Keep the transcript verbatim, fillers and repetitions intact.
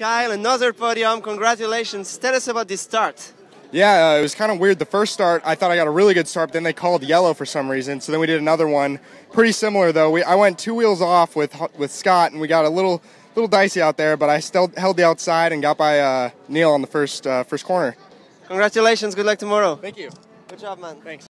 Kyle, another podium. Congratulations. Tell us about this start. Yeah, uh, it was kind of weird. The first start, I thought I got a really good start, but then they called yellow for some reason. So then we did another one. Pretty similar, though. We, I went two wheels off with with Scott, and we got a little little dicey out there, but I still held the outside and got by uh, Neil on the first uh, first corner. Congratulations. Good luck tomorrow. Thank you. Good job, man. Thanks.